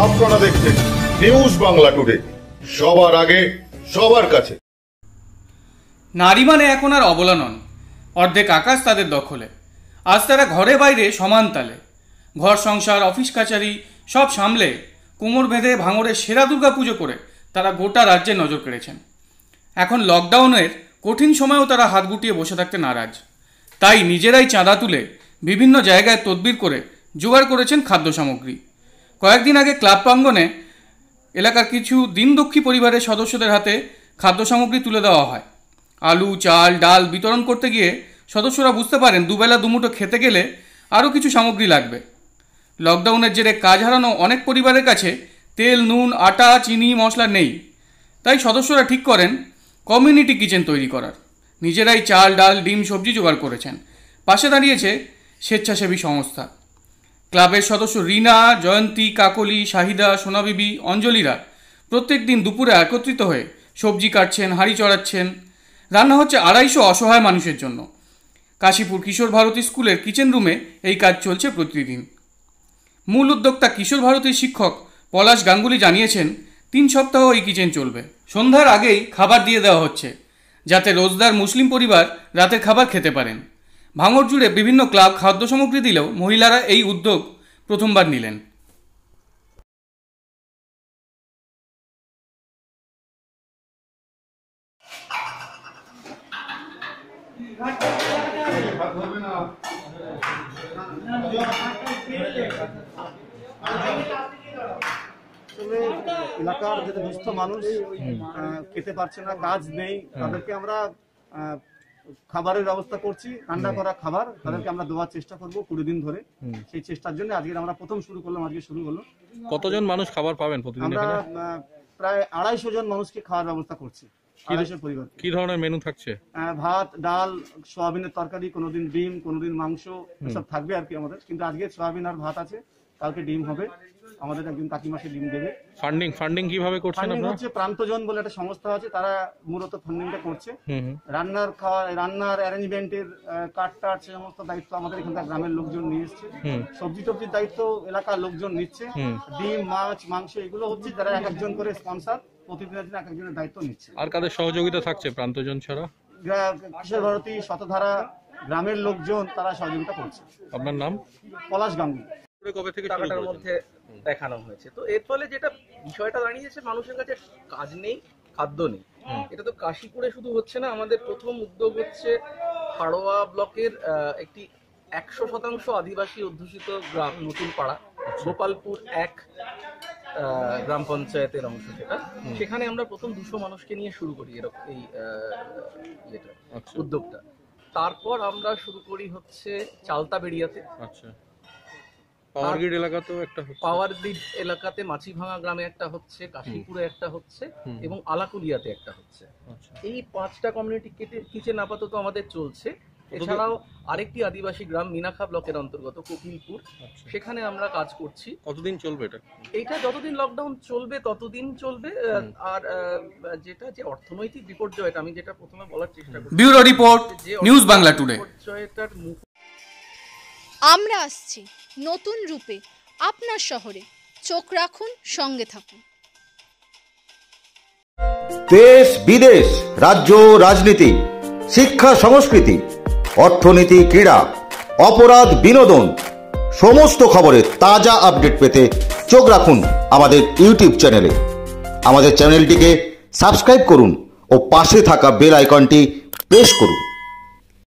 আপনারা দেখছেন news Bangla today, সবার আগে সবার কাছে। নারী মানে এখন আর অবলা নন, অর্ধেক আকাশ তাদের দখলে। আজ তারা ঘরে বাইরে সমান তালে, ঘর সংসার অফিস কাচারি সব সামলে কোমর বেঁধে ভাঙড়ের সেরা দুর্গা পুজো করে তারা গোটা রাজ্যে নজর কেড়েছেন। এখন লকডাউনের কঠিন সময়েও তারা হাত গুটিয়ে বসে থাকতে নারাজ, তাই নিজেরাই চাঁদা তুলে বিভিন্ন জায়গায় তদবির করে জোগাড় করেছেন খাদ্য সামগ্রী। কয়েকদিন আগে ক্লাব প্রাঙ্গণে এলাকার কিছু দিনদুঃখী পরিবারের সদস্যদের হাতে খাদ্য সামগ্রী তুলে দেওয়া হয়। আলু, চাল, ডাল বিতরণ করতে গিয়ে সদস্যরা বুঝতে পারেন দুবেলা দুমুঠো খেতে গেলে আরও কিছু সামগ্রী লাগবে। লকডাউনের জেরে কাজ হারানো অনেক পরিবারের কাছে তেল, নুন, আটা, চিনি, মশলা নেই, তাই সদস্যরা ঠিক করেন কমিউনিটি কিচেন তৈরি করার। নিজেরাই চাল, ডাল, ডিম, সবজি জোগাড় করেছেন। পাশে দাঁড়িয়েছে স্বেচ্ছাসেবী সংস্থা। ক্লাবের সদস্য রিনা, জয়ন্তী, কাকলি, শাহিদা, সোনাবিবি, অঞ্জলিরা প্রত্যেক দিন দুপুরে একত্রিত হয়ে সবজি কাটছেন, হাঁড়ি চড়াচ্ছেন। রান্না হচ্ছে 250 অসহায় মানুষের জন্য। কাশীপুর কিশোর ভারতী স্কুলের কিচেন রুমে এই কাজ চলছে প্রতিদিন। মূল উদ্যোক্তা কিশোর ভারতীর শিক্ষক পলাশ গাঙ্গুলি জানিয়েছেন 3 সপ্তাহ এই কিচেন চলবে। সন্ধ্যার আগেই খাবার দিয়ে দেওয়া হচ্ছে, যাতে রোজদার মুসলিম পরিবার রাতের খাবার খেতে পারেন। ভাঙড় জুড়ে বিভিন্ন ক্লাব খাদ্য সামগ্রী দিলেও মহিলারা এই উদ্যোগ প্রথমবার নিলেন। এলাকার যে দুস্থ মানুষ খেতে পারছে না, কাজ নেই, তাদেরকে আমরা খাবারের ব্যবস্থা করছি। ঠান্ডা করা খাবার তাদেরকে আমরা দেওয়ার চেষ্টা করব 20 দিন ধরে। সেই চেষ্টার জন্য আজকে আমরা প্রথম শুরু করলাম। আজকে শুরু হলো। কতজন মানুষ খাবার পাবেন প্রতিদিন? আমরা প্রায় 250 জন মানুষকে খাওয়ার ব্যবস্থা করছি। 250 পরিবার। কি ধরনের মেনু থাকছে? ভাত, ডাল, সয়াবিনের তরকারি, কোনোদিন ডিম, কোনোদিন মাংস, সব থাকবে আর কি আমাদের। কিন্তু আজকে সয়াবিন আর ভাত আছে, কালকে ডিম হবে। আমাদের একজন কাকিমাকে ডিম দেবে। ফান্ডিং কিভাবে করছেন আপনারা? হচ্ছে প্রান্তজন বলে একটা সংস্থা আছে, তারা মূলত ফান্ডিংটা করছে। রান্নার অ্যারেঞ্জমেন্টের কাট সে সমস্ত দায়িত্ব আমাদের এখানকার গ্রামের লোকজন নিয়ে এসছে। সবজি টবজির দায়িত্ব এলাকার লোকজন নিচ্ছে। ডিম, মাছ, মাংস এগুলো হচ্ছে যারা এক একজন করে স্পন্সর প্রতিদিনের জন্য এক একজনের দায়িত্ব নিচ্ছে। আর কাদের সহযোগিতা থাকছে প্রান্তজন ছাড়া? কিশোর ভারতী, শতধারা, গ্রামের লোকজন তারা সহযোগিতা করছে। আপনার নাম? পলাশ গাঙ্গুলি। কবে থেকে টাকাটার মধ্যে দেখানো হয়েছে, তো এর ফলে যেটা বিষয়টা দাঁড়িয়েছে, মানুষের কাছে কাজ নেই, খাদ্য নেই। এটা তো কাশীপুরে শুধু হচ্ছে না, আমাদের প্রথম উদ্যোগ হচ্ছে হাড়োয়া ব্লকের একটি 100% আদিবাসী অধ্যুষিত গ্রাম নতুন পাড়া, গোপালপুর 1 গ্রাম পঞ্চায়েতের অংশ সেটা। সেখানে আমরা প্রথম 200 মানুষকে নিয়ে শুরু করি এরকম এই উদ্যোগটা। তারপর আমরা শুরু করি হচ্ছে চালতাবেড়িয়াতে। আচ্ছা। পাওয়ারগ্রিড এলাকাতেও একটা হচ্ছে, পাওয়ারগ্রিড এলাকাতে মাছিভাঙা গ্রামে একটা হচ্ছে, কাশীপুরে একটা হচ্ছে এবং আলাকুলিয়াতে একটা হচ্ছে। এই 5টা কমিউনিটি কিচেন আপাতত আমাদের চলছে। এছাড়াও আরেকটি আদিবাসী গ্রাম মিনাখা ব্লকের অন্তর্গত কোকিলপুর, সেখানে আমরা কাজ করছি। কতদিন চলবে এটা? এইটা যতদিন লকডাউন চলবে ততদিন চলবে। আর যেটা যে অর্থনৈতিক বিপর্যয়, আমি যেটা প্রথমে বলার চেষ্টা করছি, bureau report, news Bangla today. বিপর্যয়টার আমরা আসছি নতুন রূপে আপনার শহরে। চোখ রাখুন, সঙ্গে থাকুন। দেশ বিদেশ, রাজ্য রাজনীতি, শিক্ষা সংস্কৃতি, অর্থনীতি, ক্রীড়া, অপরাধ, বিনোদন, সমস্ত খবরের তাজা আপডেট পেতে চোখ রাখুন আমাদের ইউটিউব চ্যানেলে। আমাদের চ্যানেলটিকে সাবস্ক্রাইব করুন ও পাশে থাকা বেল আইকনটি প্রেস করুন।